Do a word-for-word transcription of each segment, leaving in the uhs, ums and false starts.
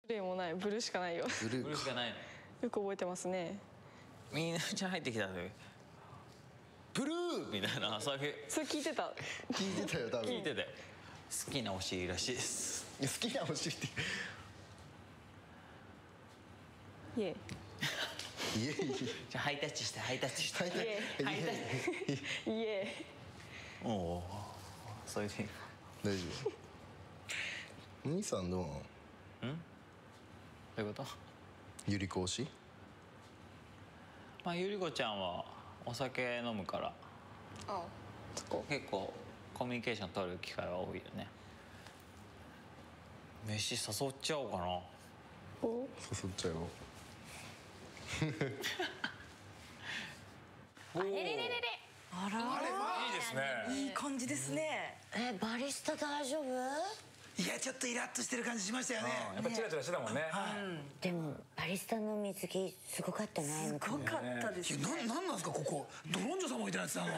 ブルーもない、ブルーしかないよ。 ブルーブルーしかないの。 よく覚えてますね。 みんなちゃん入ってきたの。ブルーみたいな、そういう。 それ聞いてた。 聞いてたよ多分。 聞いてて。好きなお尻らしいです。 好きなお尻って。 イエイエイ。 じゃあハイタッチしてハイタッチして。 ハイタッチ。 イイエおお。そういう。 大丈夫。お兄さんどうなの？ ん？どういうこと？ ゆり子推し？ まあゆり子ちゃんはお酒飲むから。 あ、そこ。 結構コミュニケーション取る機会は多いよね。飯誘っちゃおうかな。 お？ 誘っちゃおう。 あれれれれれ。 あら、 あれまいいですね。いい感じですね。 え、バリスタ大丈夫？ いやちょっとイラッとしてる感じしましたよね。 やっぱチラチラしてたもんね。 でもバリスタの水着すごかったね。 すごかったです。 いやなんなんなんですかここ。ドロンジョさんもいたやつあの。 い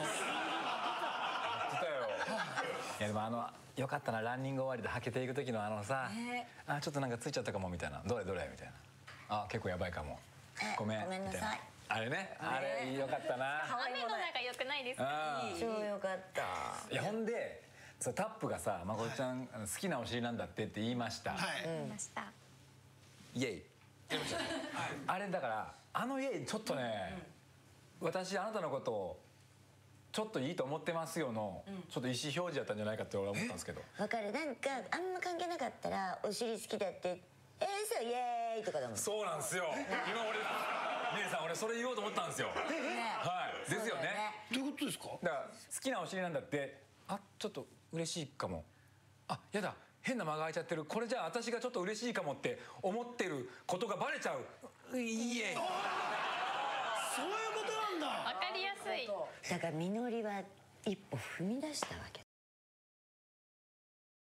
やでもあのよかったな、ランニング終わりではけていく時のあのさ、あちょっとなんかついちゃったかもみたいな、どれどれみたいな、あ結構やばいかも、ごめんごめんなさい。 あれね、あれよかったな。 雨の中良くないですか？ 超よかった。 いやほんでそうタップがさ、まこちゃん好きなお尻なんだってって言いました。 はい。 言いました。 イエイ。あれだからあのイエイちょっとね、私あなたのことをちょっといいと思ってますよのちょっと意思表示だったんじゃないかって俺は思ったんですけど。 わかる。なんかあんま関係なかったらお尻好きだってえーそうイエーイとかだもん。 そうなんですよ。今俺姉さん俺それ言おうと思ったんですよ。はいですよね。 どういうことですか？ だから好きなお尻なんだって、あちょっと嬉しいかも、あやだ変な間が空いちゃってる、これじゃあ私がちょっと嬉しいかもって思ってることがバレちゃう。いえそういうことなんだ。 わかりやすい。 だからみのりは一歩踏み出したわけ